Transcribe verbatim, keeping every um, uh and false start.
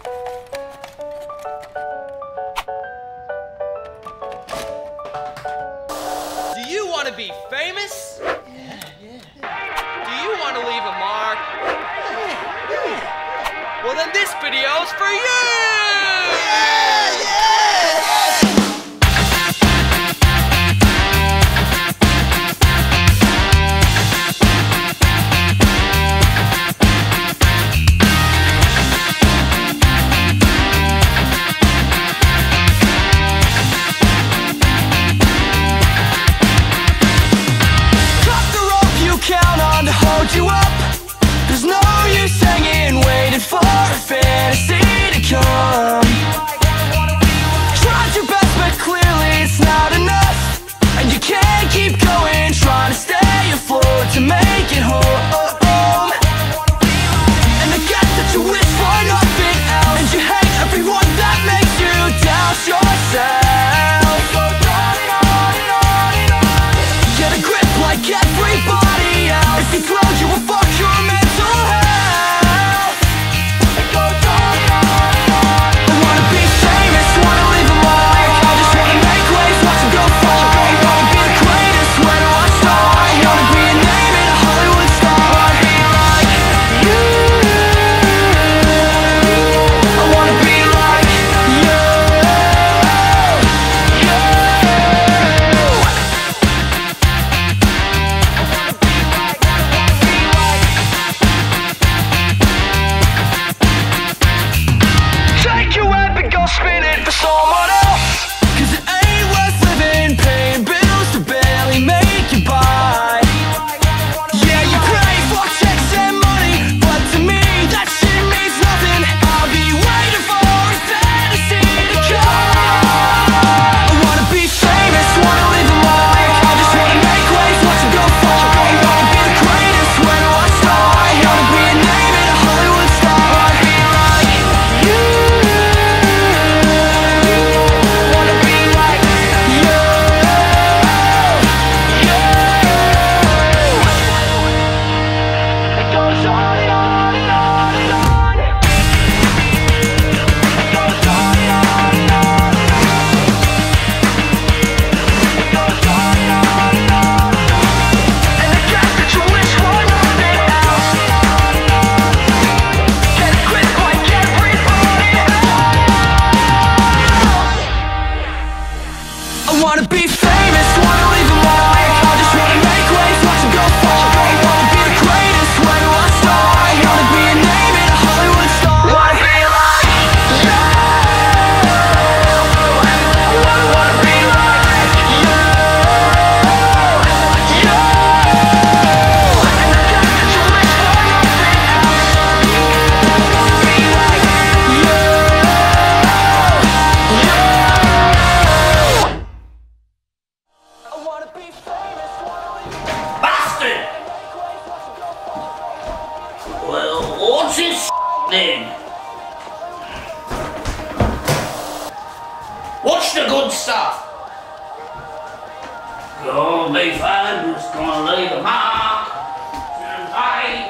Do you want to be famous? Yeah, yeah. Do you want to leave a mark? Yeah, yeah. Well, then this video's for you! Yeah, yeah! You up. There's no use hanging, waiting for a fantasy to come. Tried your best, but clearly it's not enough, and you can't keep going, trying to stay afloat to make it home. And I guess that you wish for nothing else, and you hate everyone that makes you doubt yourself. Get a grip like everybody else. If you throw, you will fuck your mental health. I wanna be famous, wanna leave a mark. I just wanna make waves, watch them go far. Wanna be the greatest, where do I start? Wanna be a name in a Hollywood star. Wanna be like you. I wanna be like you. Take your weapon, go spin it for someone else. Cause it ain't worth living, paying bills to barely make you buy. Yeah, you crave for checks and money, but to me that shit means nothing. I'll be waiting for a fantasy to come. I wanna be famous, wanna leave a mark. I just wanna make waves, watch them go far. Wanna be the greatest, where do I start? Wanna be a name in a Hollywood star. Wanna be like you. Wanna be like you. It goes on and on and on and on. It goes on and on and on and on. It goes on and on and on and on. And I guess that you wish for nothing else. Get a grip like everybody else. I wanna be famous, wanna leave a mark. I just wanna make waves, watch them go far. Wanna be the greatest, where do I start? Wanna be a name in a Hollywood star. Wanna be like you. I wanna, wanna be like you. You. And I guess that you wish for nothing else. Be like you. You. I wanna be famous, wanna leave a mark. Bastard! Well, what's his then? What's the good stuff? Gonna be fun, it's gonna leave a mark. Hey!